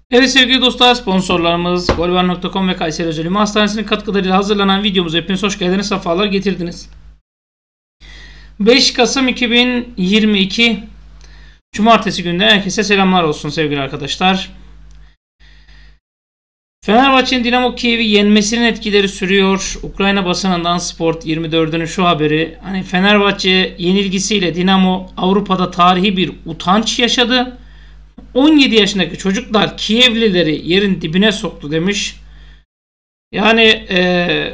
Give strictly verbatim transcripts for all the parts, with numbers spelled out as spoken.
Evet sevgili dostlar, sponsorlarımız golvar nokta com ve Kayseri Özel Ümumi Hastanesi'nin katkılarıyla hazırlanan videomuza hepiniz hoş geldiniz, sefalar getirdiniz. beş Kasım iki bin yirmi iki Cumartesi gününden herkese selamlar olsun sevgili arkadaşlar. Fenerbahçe'nin Dinamo Kiev'i yenmesinin etkileri sürüyor. Ukrayna basınından Sport yirmi dördünün şu haberi. Hani Fenerbahçe yenilgisiyle Dinamo Avrupa'da tarihi bir utanç yaşadı. on yedi yaşındaki çocuklar Kievlileri yerin dibine soktu demiş. Yani ee,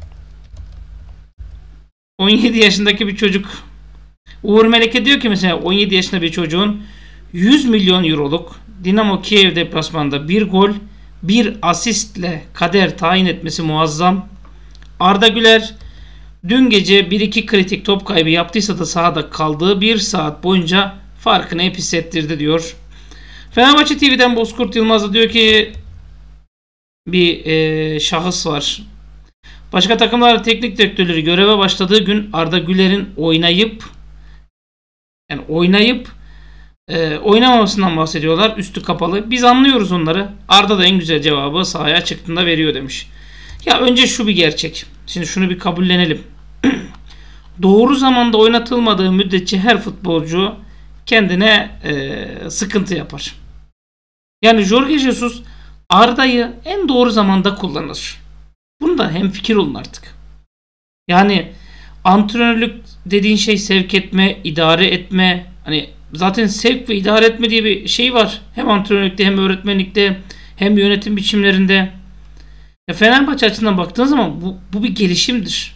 on yedi yaşındaki bir çocuk, Uğur Meleke diyor ki mesela on yedi yaşında bir çocuğun yüz milyon euroluk Dinamo Kiev deplasmanında bir gol bir asistle kader tayin etmesi muazzam. Arda Güler dün gece bir iki kritik top kaybı yaptıysa da sahada kaldığı bir saat boyunca farkını hep hissettirdi diyor. Fenerbahçe T V'den Bozkurt Yılmaz da diyor ki bir e, şahıs var. Başka takımların teknik direktörleri göreve başladığı gün Arda Güler'in oynayıp yani oynayıp e, oynamamasından bahsediyorlar. Üstü kapalı. Biz anlıyoruz onları. Arda da en güzel cevabı sahaya çıktığında veriyor demiş. Ya önce şu bir gerçek. Şimdi şunu bir kabullenelim. Doğru zamanda oynatılmadığı müddetçe her futbolcu kendine e, sıkıntı yapar. Yani Jorge Jesus Arda'yı en doğru zamanda kullanır. Bunda hemfikir olun artık. Yani antrenörlük dediğin şey sevk etme, idare etme. Hani zaten sevk ve idare etme diye bir şey var. Hem antrenörlükte hem öğretmenlikte hem yönetim biçimlerinde. Ya Fenerbahçe açısından baktığın zaman bu, bu bir gelişimdir.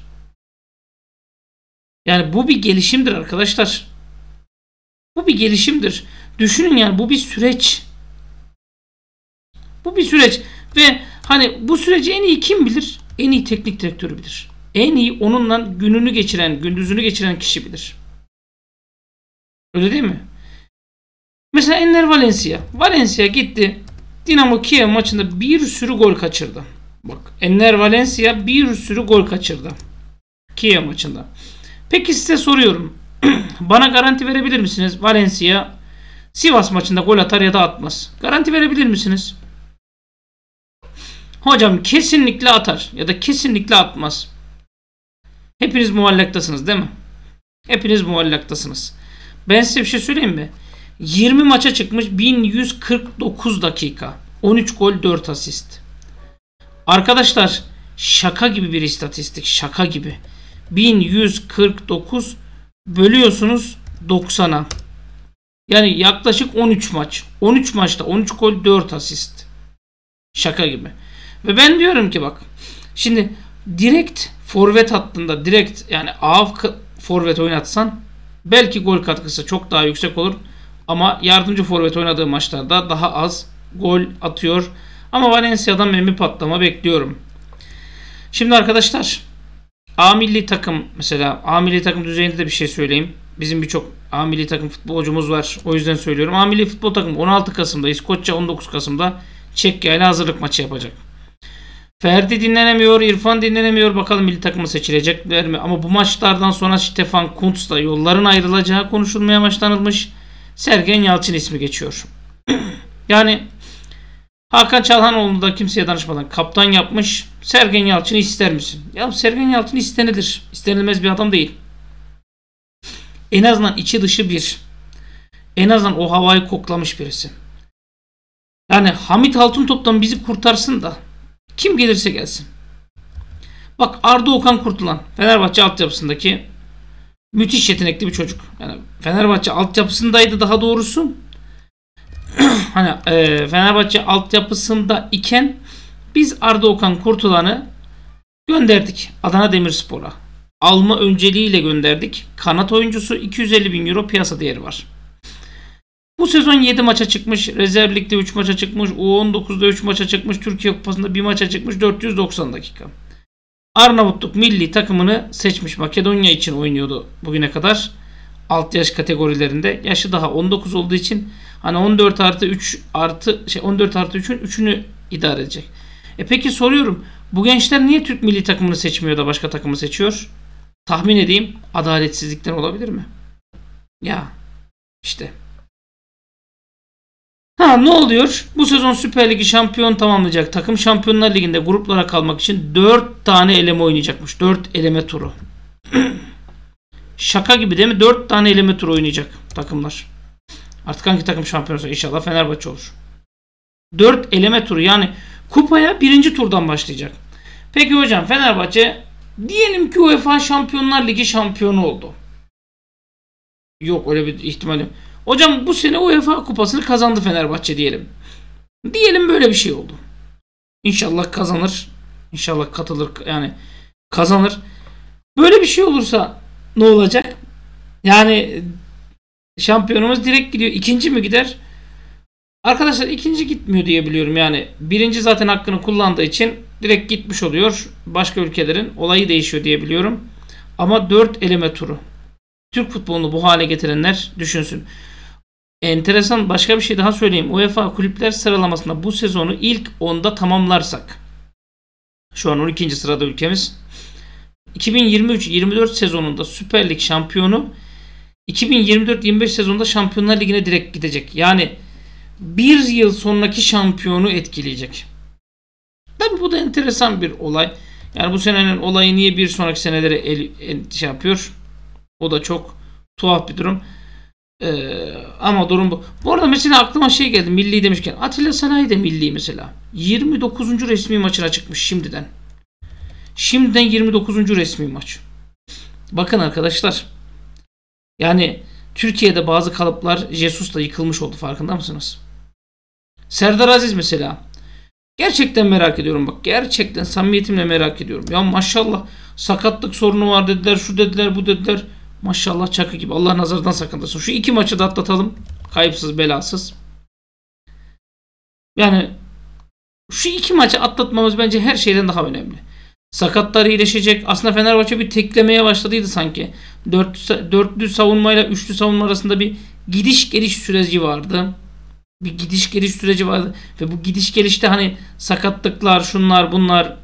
Yani bu bir gelişimdir arkadaşlar. Bu bir gelişimdir. Düşünün yani bu bir süreç. Bu bir süreç ve hani bu süreci en iyi kim bilir? En iyi teknik direktörü bilir. En iyi onunla gününü geçiren, gündüzünü geçiren kişi bilir. Öyle değil mi? Mesela Enner Valencia. Valencia gitti. Dinamo Kiev maçında bir sürü gol kaçırdı. Bak, Enner Valencia bir sürü gol kaçırdı Kiev maçında. Peki size soruyorum. Bana garanti verebilir misiniz? Valencia Sivas maçında gol atar ya da atmaz. Garanti verebilir misiniz? Hocam kesinlikle atar ya da kesinlikle atmaz. Hepiniz muallaktasınız değil mi? Hepiniz muallaktasınız. Ben size bir şey söyleyeyim mi? yirmi maça çıkmış, bin yüz kırk dokuz dakika. on üç gol, dört asist. Arkadaşlar şaka gibi bir istatistik. Şaka gibi. bin yüz kırk dokuz bölüyorsunuz doksana. Yani yaklaşık on üç maç. on üç maçta on üç gol, dört asist. Şaka gibi. Ve ben diyorum ki bak. Şimdi direkt forvet hattında direkt yani A forvet oynatsan belki gol katkısı çok daha yüksek olur. Ama yardımcı forvet oynadığı maçlarda daha az gol atıyor. Ama Valencia'dan ben bir patlama bekliyorum. Şimdi arkadaşlar A milli takım mesela A milli takım düzeyinde de bir şey söyleyeyim. Bizim birçok A milli takım futbolcumuz var. O yüzden söylüyorum. A milli futbol takımı on altı Kasım'da, İskoçya on dokuz Kasım'da Çekya ile hazırlık maçı yapacak. Ferdi dinlenemiyor, İrfan dinlenemiyor. Bakalım milli takımı seçilecekler mi? Ama bu maçlardan sonra Stefan Kuntz'la yolların ayrılacağı konuşulmaya başlanılmış. Sergen Yalçın ismi geçiyor. Yani Hakan Çalhanoğlu'nu da kimseye danışmadan kaptan yapmış. Sergen Yalçın'ı ister misin? Ya Sergen Yalçın istenilir. İstenilmez bir adam değil. En azından içi dışı bir. En azından o havayı koklamış birisi. Yani Hamit Altıntop'tan bizi kurtarsın da kim gelirse gelsin. Bak Arda Okan Kurtulan Fenerbahçe altyapısındaki müthiş yetenekli bir çocuk. Yani Fenerbahçe altyapısındaydı daha doğrusu. Hani e, Fenerbahçe altyapısında iken biz Arda Okan Kurtulan'ı gönderdik Adana Demirspor'a. Alma önceliğiyle gönderdik. Kanat oyuncusu, iki yüz elli bin euro piyasa değeri var. Bu sezon yedi maça çıkmış. Rezerv Lig'de üç maça çıkmış. U on dokuzda üç maça çıkmış. Türkiye Kupası'nda bir maça çıkmış. dört yüz doksan dakika. Arnavutluk milli takımını seçmiş. Makedonya için oynuyordu bugüne kadar. Alt yaş kategorilerinde. Yaşı daha on dokuz olduğu için hani on dört artı üç artı şey on dört artı üçün üçünü idare edecek. E peki soruyorum. Bu gençler niye Türk milli takımını seçmiyor da başka takımı seçiyor? Tahmin edeyim. Adaletsizlikten olabilir mi? Ya işte. Ha, ne oluyor? Bu sezon Süper Ligi şampiyon tamamlayacak takım Şampiyonlar Ligi'nde gruplara kalmak için dört tane eleme oynayacakmış. dört eleme turu. Şaka gibi değil mi? dört tane eleme turu oynayacak takımlar. Artık hangi takım şampiyon olsa inşallah Fenerbahçe olur. dört eleme turu, yani kupaya birinci turdan başlayacak. Peki hocam, Fenerbahçe diyelim ki UEFA Şampiyonlar Ligi şampiyonu oldu. Yok, öyle bir ihtimal yok. Hocam bu sene UEFA kupasını kazandı Fenerbahçe diyelim. Diyelim böyle bir şey oldu. İnşallah kazanır. İnşallah katılır, yani kazanır. Böyle bir şey olursa ne olacak? Yani şampiyonumuz direkt gidiyor. İkinci mi gider? Arkadaşlar ikinci gitmiyor diye biliyorum. Yani birinci zaten hakkını kullandığı için direkt gitmiş oluyor. Başka ülkelerin olayı değişiyor diye biliyorum. Ama dört eleme turu. Türk futbolunu bu hale getirenler düşünsün. Enteresan başka bir şey daha söyleyeyim. UEFA kulüpler sıralamasında bu sezonu ilk onda tamamlarsak, şu an on ikinci sırada ülkemiz, iki bin yirmi üç yirmi dört sezonunda Süper Lig şampiyonu iki bin yirmi dört yirmi beş sezonunda Şampiyonlar Ligi'ne direkt gidecek. Yani bir yıl sonraki şampiyonu etkileyecek. Tabi bu da enteresan bir olay. Yani bu senenin olayı niye bir sonraki senelere el, el, şey yapıyor? O da çok tuhaf bir durum. Ee, ama durum bu. Bu arada mesela aklıma şey geldi, milli demişken. Atilla Sanayi de milli mesela. yirmi dokuzuncu resmi maçına çıkmış şimdiden. Şimdiden yirmi dokuzuncu resmi maç. Bakın arkadaşlar. Yani Türkiye'de bazı kalıplar Jesus'la yıkılmış oldu, farkında mısınız? Serdar Aziz mesela. Gerçekten merak ediyorum bak. Gerçekten samimiyetimle merak ediyorum. Ya maşallah sakatlık sorunu var dediler. Şu dediler, bu dediler. Maşallah çakı gibi. Allah nazardan sakındasın. Şu iki maçı da atlatalım. Kayıpsız belasız. Yani şu iki maçı atlatmamız bence her şeyden daha önemli. Sakatlar iyileşecek. Aslında Fenerbahçe bir teklemeye başladıydı sanki. Dört, dörtlü savunmayla üçlü savunma arasında bir gidiş geliş süreci vardı. Bir gidiş geliş süreci vardı. Ve bu gidiş gelişte hani sakatlıklar, şunlar bunlar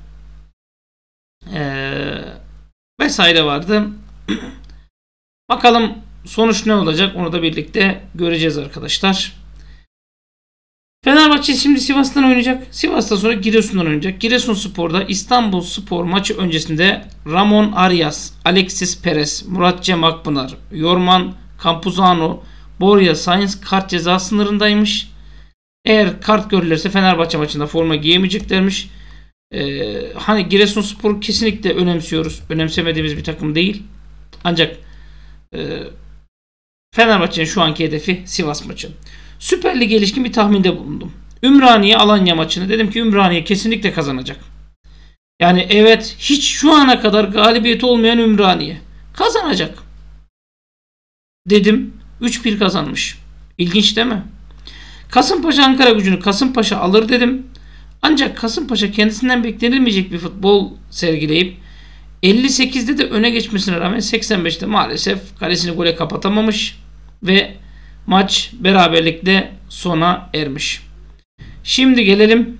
ee, vesaire vardı. Bakalım sonuç ne olacak, onu da birlikte göreceğiz arkadaşlar. Fenerbahçe şimdi Sivas'tan oynayacak. Sivas'tan sonra Giresun'dan oynayacak. Giresunspor'da İstanbulspor maçı öncesinde Ramon Arias, Alexis Perez, Murat Cem Akpınar, Yorman Campuzano, Borja Sainz kart ceza sınırındaymış. Eğer kart görülürse Fenerbahçe maçında forma giyemeyeceklermiş. Ee, hani Giresunspor'u kesinlikle önemsiyoruz. Önemsemediğimiz bir takım değil. Ancak e, Fenerbahçe'nin şu anki hedefi Sivas maçı. Süper Lig'e ilişkin bir tahminde bulundum. Ümraniye Alanya maçını dedim ki Ümraniye kesinlikle kazanacak. Yani evet, hiç şu ana kadar galibiyeti olmayan Ümraniye kazanacak dedim. üç bir kazanmış. İlginç değil mi? Kasımpaşa Ankaragücü'nü Kasımpaşa alır dedim. Ancak Kasımpaşa kendisinden beklenilmeyecek bir futbol sergileyip elli sekizde de öne geçmesine rağmen seksen beşte maalesef kalesini gole kapatamamış ve maç beraberlikle sona ermiş. Şimdi gelelim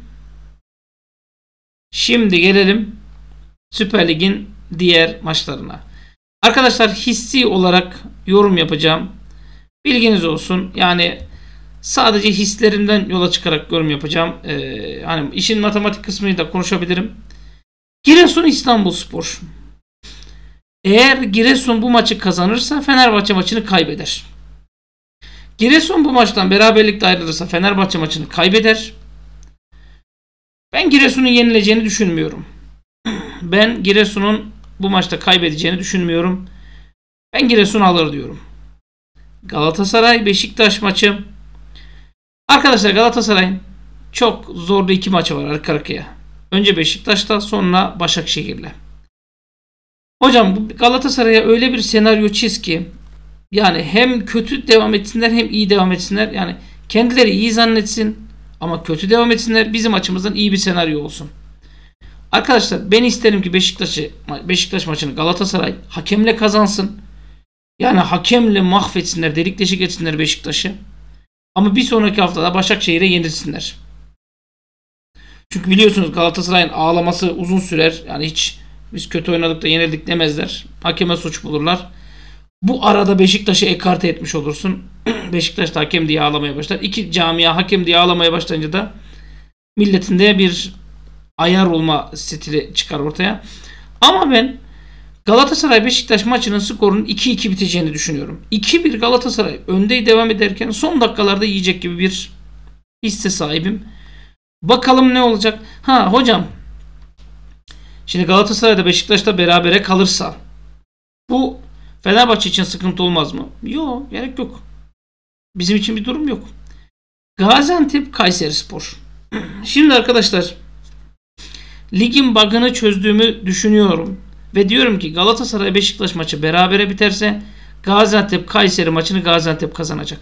Şimdi gelelim Süper Lig'in diğer maçlarına. Arkadaşlar hissi olarak yorum yapacağım. Bilginiz olsun. Yani sadece hislerimden yola çıkarak yorum yapacağım. Ee, hani işin matematik kısmını da konuşabilirim. Giresun İstanbulspor. Eğer Giresun bu maçı kazanırsa Fenerbahçe maçını kaybeder. Giresun bu maçtan beraberlikle ayrılırsa Fenerbahçe maçını kaybeder. Ben Giresun'un yenileceğini düşünmüyorum. Ben Giresun'un bu maçta kaybedeceğini düşünmüyorum. Ben Giresun alır diyorum. Galatasaray Beşiktaş maçı. Arkadaşlar Galatasaray'ın çok zorlu iki maçı var arka arkaya. Önce Beşiktaş'ta, sonra Başakşehir'le. Hocam Galatasaray'a öyle bir senaryo çiz ki yani hem kötü devam etsinler hem iyi devam etsinler. Yani kendileri iyi zannetsin ama kötü devam etsinler. Bizim açımızdan iyi bir senaryo olsun. Arkadaşlar ben isterim ki Beşiktaş'ı Beşiktaş maçını Galatasaray hakemle kazansın. Yani hakemle mahvetsinler, delik deşik etsinler Beşiktaş'ı. Ama bir sonraki haftada Başakşehir'e yenilsinler. Çünkü biliyorsunuz Galatasaray'ın ağlaması uzun sürer. Yani hiç biz kötü oynadık da yenildik demezler. Hakeme suç bulurlar. Bu arada Beşiktaş'ı ekarte etmiş olursun. Beşiktaş da hakem diye ağlamaya başlar. İki camia hakem diye ağlamaya başlayınca da milletinde bir ayar olma stili çıkar ortaya. Ama ben Galatasaray Beşiktaş maçının skorunun iki iki biteceğini düşünüyorum. iki bir Galatasaray önde devam ederken son dakikalarda yiyecek gibi bir hisse sahibim. Bakalım ne olacak? Ha hocam, şimdi Galatasaray'da Beşiktaş'ta berabere kalırsa bu Fenerbahçe için sıkıntı olmaz mı? Yok, gerek yok. Bizim için bir durum yok. Gaziantep Kayserispor. Şimdi arkadaşlar, ligin bug'ını çözdüğümü düşünüyorum. Ve diyorum ki Galatasaray Beşiktaş maçı berabere biterse Gaziantep Kayseri maçını Gaziantep kazanacak.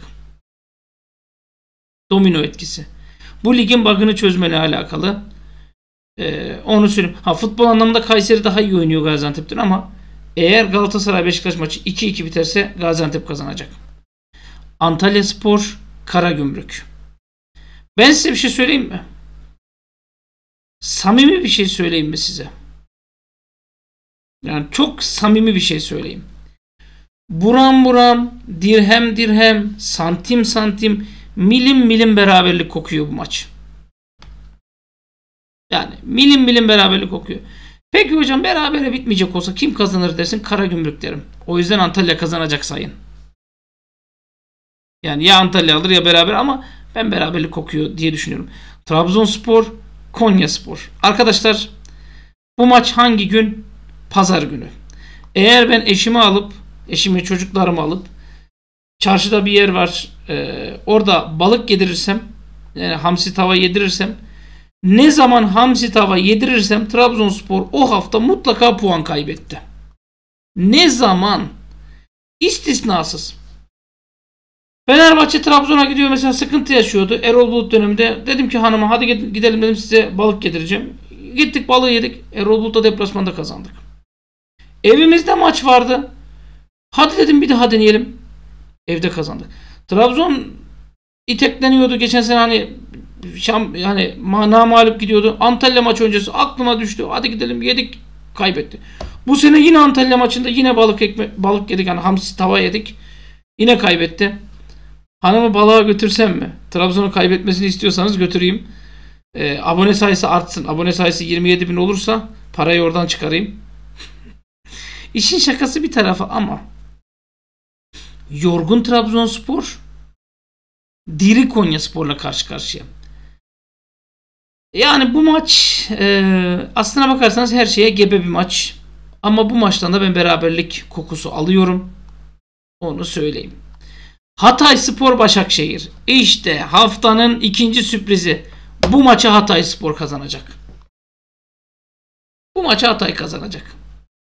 Domino etkisi. Bu ligin bug'ını çözmeyle alakalı. Ee, onu söyleyeyim. Ha, futbol anlamında Kayseri daha iyi oynuyor Gaziantep'ten ama eğer Galatasaray Beşiktaş maçı iki iki biterse Gaziantep kazanacak. Antalyaspor Karagümrük. Ben size bir şey söyleyeyim mi? Samimi bir şey söyleyeyim mi size? Yani çok samimi bir şey söyleyeyim. Buram buram, dirhem dirhem, santim santim, milim milim beraberlik kokuyor bu maç. Yani milim milim beraberlik kokuyor. Peki hocam, berabere bitmeyecek olsa kim kazanır dersin? Karagümrük derim. O yüzden Antalya kazanacak sayın. Yani ya Antalya alır ya beraber, ama ben beraberlik kokuyor diye düşünüyorum. Trabzonspor Konyaspor. Arkadaşlar, bu maç hangi gün? Pazar günü. Eğer ben eşimi alıp eşimi çocuklarımı alıp çarşıda bir yer var, e, orada balık yedirirsem, yani hamsi tava yedirirsem, ne zaman hamsi tava yedirirsem Trabzonspor o hafta mutlaka puan kaybetti. Ne zaman? İstisnasız. Fenerbahçe Trabzon'a gidiyor mesela, sıkıntı yaşıyordu Erol Bulut döneminde. Dedim ki hanıma, hadi gidelim dedim, size balık yedireceğim. Gittik, balığı yedik. Erol Bulut'la deplasmanda kazandık. Evimizde maç vardı. Hadi dedim bir daha deneyelim. Evde kazandık. Trabzon itekleniyordu geçen sene, hani Şam, yani namağlup gidiyordu. Antalya maçı öncesi aklıma düştü. Hadi gidelim, yedik, kaybetti. Bu sene yine Antalya maçında yine balık ekme balık yedik, yani hamsi tava yedik. Yine kaybetti. Hanımı balığa götürsem mi? Trabzon'un kaybetmesini istiyorsanız götüreyim. Ee, abone sayısı artsın. Abone sayısı yirmi yedi bin olursa parayı oradan çıkarayım. İşin şakası bir tarafa ama yorgun Trabzonspor diri Konyaspor'la karşı karşıya. Yani bu maç e, aslına bakarsanız her şeye gebe bir maç. Ama bu maçtan da ben beraberlik kokusu alıyorum. Onu söyleyeyim. Hatayspor Başakşehir. İşte haftanın ikinci sürprizi. Bu maçı Hatayspor kazanacak. Bu maçı Hatay kazanacak.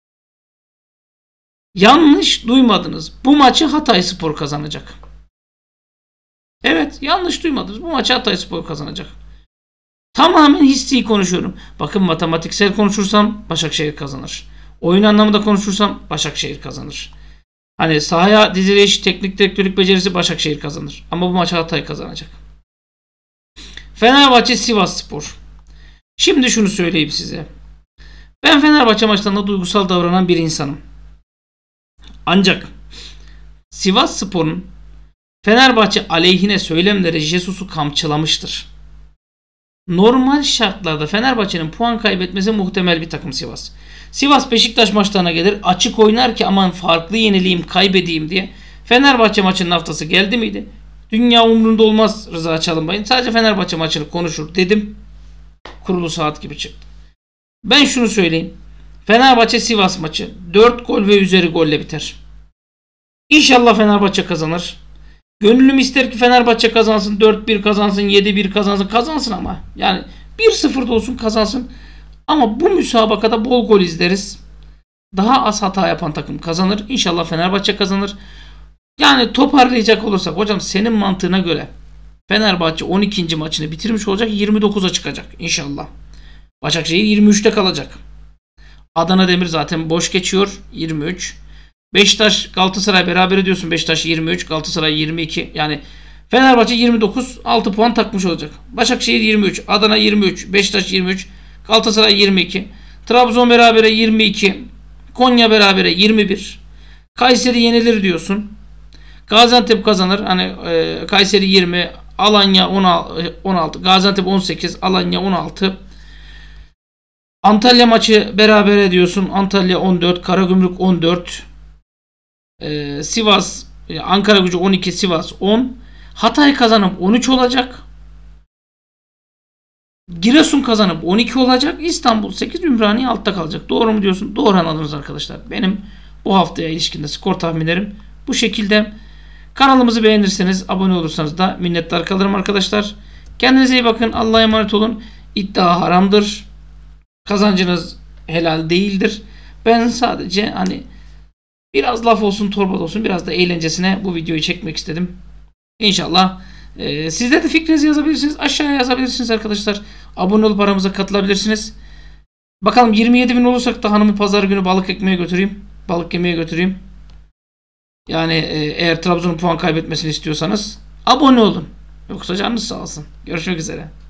Yanlış duymadınız. Bu maçı Hatayspor kazanacak. Evet, yanlış duymadınız. Bu maçı Hatayspor kazanacak. Tamamen hissi konuşuyorum. Bakın, matematiksel konuşursam Başakşehir kazanır. Oyun anlamında konuşursam Başakşehir kazanır. Hani sahaya diziliş, teknik direktörlük becerisi Başakşehir kazanır. Ama bu maçı Hatay kazanacak. Fenerbahçe Sivasspor. Şimdi şunu söyleyeyim size. Ben Fenerbahçe maçlarında duygusal davranan bir insanım. Ancak Sivasspor'un Fenerbahçe aleyhine söylemleri Jesus'u kamçılamıştır. Normal şartlarda Fenerbahçe'nin puan kaybetmesi muhtemel bir takım Sivas. Sivas Beşiktaş maçlarına gelir, açık oynar ki aman farklı yenileyim, kaybedeyim diye. Fenerbahçe maçının haftası geldi miydi? Dünya umrunda olmaz Rıza Çalınbay'ın. Sadece Fenerbahçe maçını konuşur dedim. Kurulu saat gibi çıktı. Ben şunu söyleyeyim. Fenerbahçe Sivas maçı dört gol ve üzeri golle biter. İnşallah Fenerbahçe kazanır. Gönlüm ister ki Fenerbahçe kazansın, dört bir kazansın, yedi bir kazansın, kazansın ama yani bir sıfır da olsun kazansın. Ama bu müsabakada bol gol izleriz. Daha az hata yapan takım kazanır. İnşallah Fenerbahçe kazanır. Yani toparlayacak olursak hocam, senin mantığına göre Fenerbahçe on ikinci maçını bitirmiş olacak, yirmi dokuza çıkacak inşallah. Başakşehir yirmi üçte kalacak. Adana Demir zaten boş geçiyor, yirmi üç. Beşiktaş Galatasaray beraber ediyorsun. Beşiktaş yirmi üç, Galatasaray yirmi iki. Yani Fenerbahçe yirmi dokuz, altı puan takmış olacak. Başakşehir yirmi üç, Adana yirmi üç, Beşiktaş yirmi üç, Galatasaray yirmi iki, Trabzon berabere yirmi iki, Konya berabere yirmi bir, Kayseri yenilir diyorsun. Gaziantep kazanır. Hani e, Kayseri yirmi, Alanya on altı, Gaziantep on sekiz, Alanya on altı. Antalya maçı berabere diyorsun. Antalya on dört, Karagümrük on dört. Ee, Sivas, Ankaragücü on iki, Sivas on. Hatay kazanıp on üç olacak. Giresun kazanıp on iki olacak. İstanbul sekiz, Ümraniye altta kalacak. Doğru mu diyorsun? Doğru anladınız arkadaşlar. Benim bu haftaya ilişkinde skor tahminlerim bu şekilde. Kanalımızı beğenirseniz, abone olursanız da minnettar kalırım arkadaşlar. Kendinize iyi bakın. Allah'a emanet olun. İddia haramdır. Kazancınız helal değildir. Ben sadece hani biraz laf olsun, torba olsun, biraz da eğlencesine bu videoyu çekmek istedim. İnşallah e, sizler de fikrinizi yazabilirsiniz. Aşağıya yazabilirsiniz arkadaşlar. Abone olup aramıza katılabilirsiniz. Bakalım yirmi yedi bin olursak da hanımı pazar günü balık ekmeye götüreyim. Balık yemeye götüreyim. Yani e, eğer Trabzon'un puan kaybetmesini istiyorsanız abone olun. Yoksa canınız sağ olsun. Görüşmek üzere.